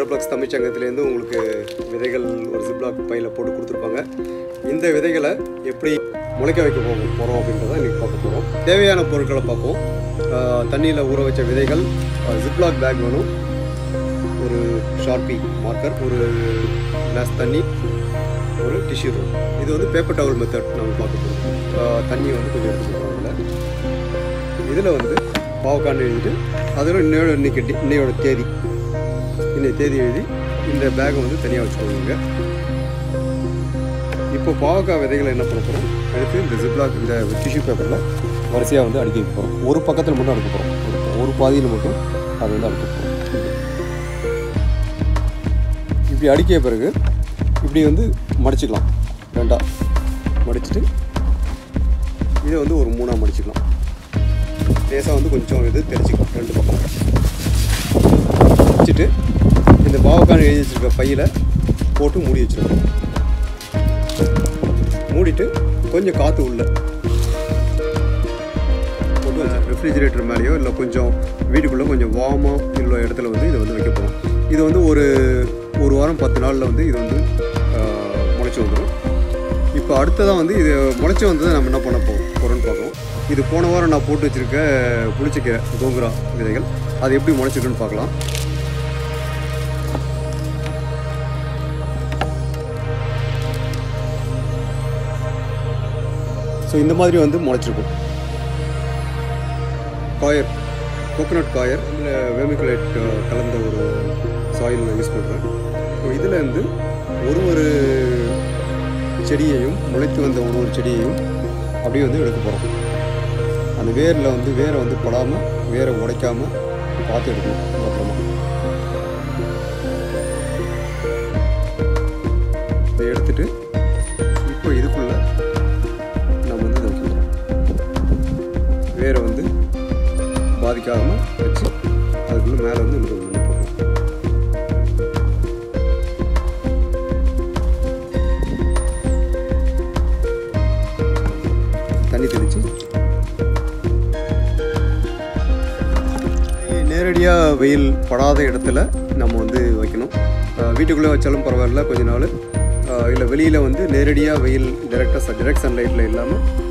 ஆர்த்தோப்ளக்ஸ் தமிழ்ச்சங்கத்திலேருந்து உங்களுக்கு விதைகள் ஒரு ஜிப்லாக் பையில் போட்டு கொடுத்துருப்பாங்க. இந்த விதைகளை எப்படி முளைக்க வைக்க போகிறோம் அப்படின்றத இன்றைக்கி பார்க்க போகிறோம். தேவையான பொருட்களை பார்ப்போம். தண்ணியில் ஊற வச்ச விதைகள், ஜிப்லாக் பேக் வேணும், ஒரு ஷார்பி மார்க்கர், ஒரு கிளாஸ் தண்ணி, ஒரு டிஷ்யூ ரோல். இது வந்து பேப்பர் டவல் மெத்தட் நம்ம பார்க்க போகிறோம். தண்ணி வந்து கொஞ்சம் எடுத்து போகிறோம். இதில் வந்து பாவக்கான்னு எழுதிட்டு அதில் இன்னையோட தேதி எழுதி இந்த பேக்கை வந்து தனியாக வச்சுக்கோங்க. இப்போ பாவக்காய் விதைகளை என்ன பண்ண போகிறோம், எடுத்து இந்த ஜிப்லாக் இந்த டிஷ்யூ பேப்பரில் வரிசையாக வந்து அடுக்கி வைக்க போகிறோம். ஒரு பக்கத்தில் மட்டும் அடுக்க போகிறோம், ஒரு பாதியில் மட்டும் அதை வந்து அடுக்க போகிறோம். இப்படி அடுக்கிய பிறகு இப்படி வந்து மடிச்சுக்கலாம். ரெண்டாக மடிச்சுட்டு இதை வந்து ஒரு மூணாக மடிச்சுக்கலாம். லேசாக வந்து கொஞ்சம் இது தெரிச்சிக்கலாம். ரெண்டு பக்கம் வச்சுட்டு இந்த பாவக்காய் எழுதி வச்சுருக்க பையில் போட்டு மூடி வச்சுருக்கோம். மூடிட்டு கொஞ்சம் காற்று உள்ள போட்டு வச்சு ரெஃப்ரிஜிரேட்டர் மேலேயோ இல்லை கொஞ்சம் வீட்டுக்குள்ளே கொஞ்சம் வார்மாக உள்ள இடத்துல வந்து இதை வந்து வைக்க போகிறோம். இது வந்து ஒரு வாரம் 10 நாளில் வந்து இது வந்து முளைச்சி வந்துடும். இப்போ அடுத்ததான் வந்து இது முளைச்சி வந்ததை நம்ம என்ன பண்ண போகிறோம்னு பார்க்கலாம். இது போன வாரம் நான் போட்டு வச்சுருக்க புளிச்சக்கீரை கோங்குரா விதைகள், அது எப்படி முளைச்சிருக்குன்னு பார்க்கலாம். ஸோ இந்த மாதிரி வந்து முளைச்சிருக்கும். காயர், கோகோனட் காயர் இல்லை வேர்மிகுலேட் கலந்த ஒரு சாயில் யூஸ் பண்ணுறேன். ஸோ இதில் இருந்து ஒரு செடியையும் முளைத்து வந்த ஒரு செடியையும் அப்படியே வந்து எடுக்க போகிறோம். அந்த வேரை வந்து படாமல், வேரை உடைக்காமல் பார்த்து எடுக்கணும். அப்புறமா இதை எடுத்துட்டு இப்போ இதுக்குள்ளே நம்ம வந்து இதை வைக்கிறோம். வேரை வந்து பாதிக்காமல் வச்சு அதுக்குள்ளே மேலே வந்து இன்னும் கொஞ்சம் போடுறோம். தண்ணி தெளித்து நேரடியாக வெயில் படாத இடத்துல நம்ம வந்து வைக்கணும். வீட்டுக்குள்ளே வச்சாலும் பரவாயில்ல கொஞ்ச நாள், இல்லை வெளியில் வந்து நேரடியாக வெயில் டைரெக்ட் சன்லைட்டில் இல்லாமல்